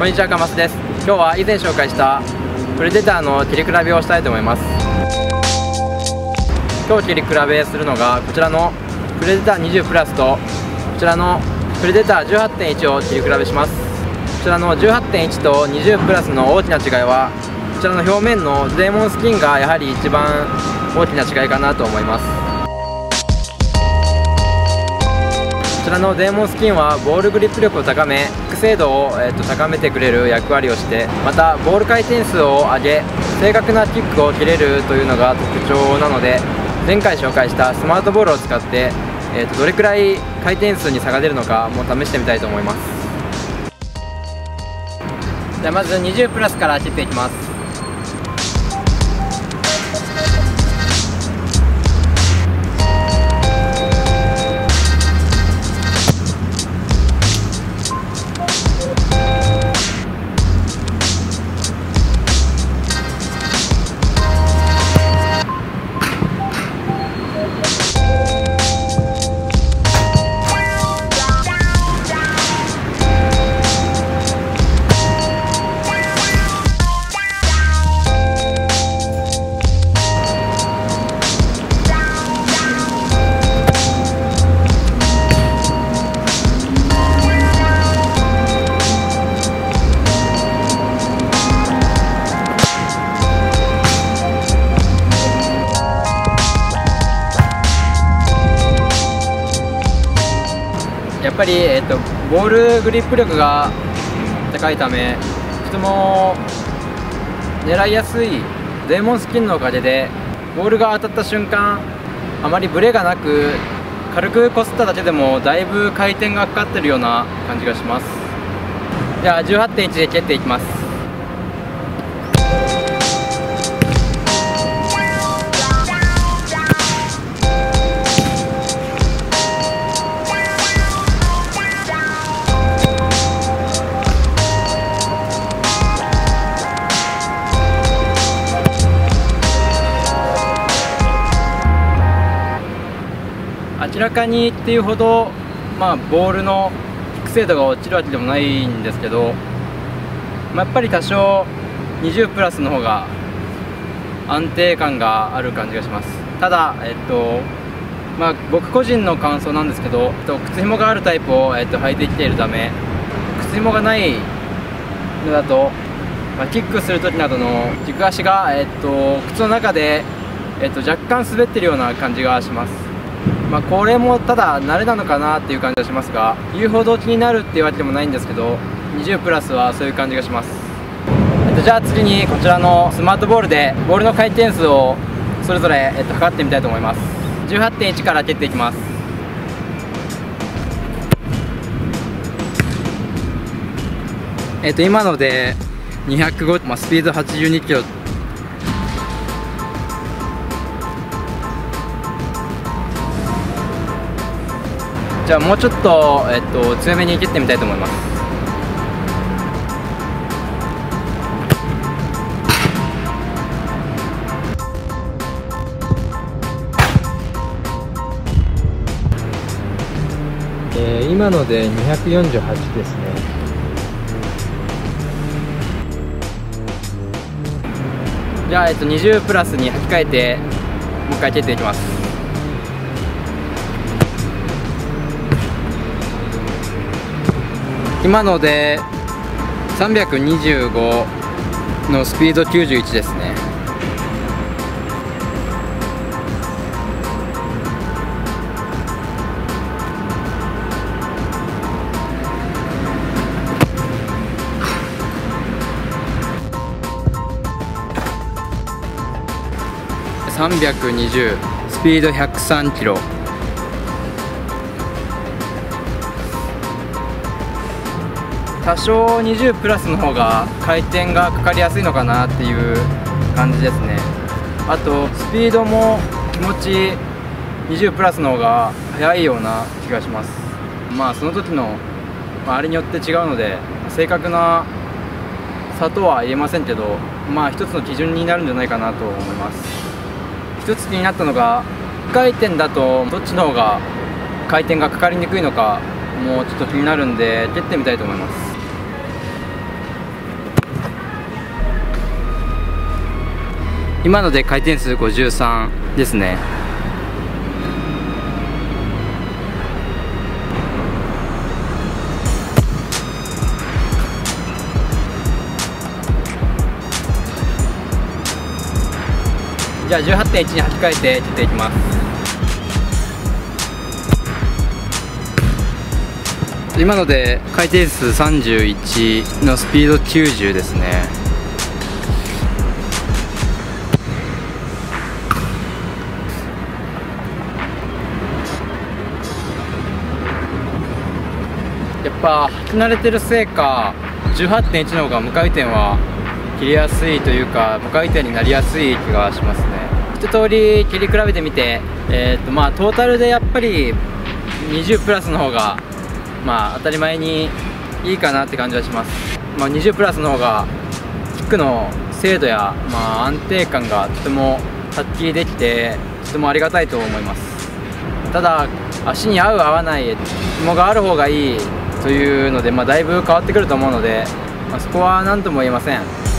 こんにちは、かますです。今日は以前紹介したプレデターの切り比べをしたいと思います。今日切り比べするのがこちらのプレデター20プラスとこちらのプレデター 18.1 を切り比べします。こちらの 18.1 と20プラスの大きな違いは、こちらの表面のデーモンスキンがやはり一番大きな違いかなと思います。こちらのデーモンスキンはボールグリップ力を高め、キック精度を高めてくれる役割をして、またボール回転数を上げ、正確なキックを切れるというのが特徴なので、前回紹介したスマートボールを使って、どれくらい回転数に差が出るのかも試してみたいと思います。じゃあまず20プラスから切っていきます。やっぱり、ボールグリップ力が高いため、とても狙いやすいデーモンスキンのおかげで、ボールが当たった瞬間あまりブレがなく、軽くこすっただけでもだいぶ回転がかかってるような感じがします。じゃあ 18.1 で蹴っていきます。明らかにっていうほど、ボールのキック精度が落ちるわけでもないんですけど、やっぱり多少20プラスの方が安定感がある感じがします。ただ、僕個人の感想なんですけど、靴ひもがあるタイプを、履いてきているため、靴ひもがないのだと、キックする時などの軸足が、靴の中で、若干滑ってるような感じがします。これもただ慣れなのかなっていう感じがしますが、言うほど気になるっていうわけでもないんですけど、20プラスはそういう感じがします。じゃあ次にこちらのスマートボールでボールの回転数をそれぞれ、測ってみたいと思います。 18.1 から蹴っていきます。今ので205、スピード82キロ。じゃあもうちょっと、強めに蹴ってみたいと思います。今ので248ですね。じゃあ、20プラスに履き替えてもう一回蹴っていきます。今ので325のスピード91ですね。320、スピード103キロ。多少20プラスの方が回転がかかりやすいのかなっていう感じですね。あとスピードも気持ち20プラスの方が速いような気がします。その時の、あれによって違うので正確な差とは言えませんけど、一つの基準になるんじゃないかなと思います。一つ気になったのが、回転だとどっちの方が回転がかかりにくいのかもうちょっと気になるんで蹴ってみたいと思います。 今ので回転数53ですね。じゃあ 18.1 に履き替えて切っていきます。今ので回転数31のスピード90ですね。やっぱ履き慣れてるせいか 18.1 の方が無回転は切りやすいというか、無回転になりやすい気がしますね。一通り切り比べてみて、トータルでやっぱり20プラスの方が当たり前にいいかなって感じはします。20プラスの方がキックの精度や、安定感がとても発揮できてとてもありがたいと思います。ただ足に合う合わない紐がある方がいいというので、だいぶ変わってくると思うので、そこは何とも言えません。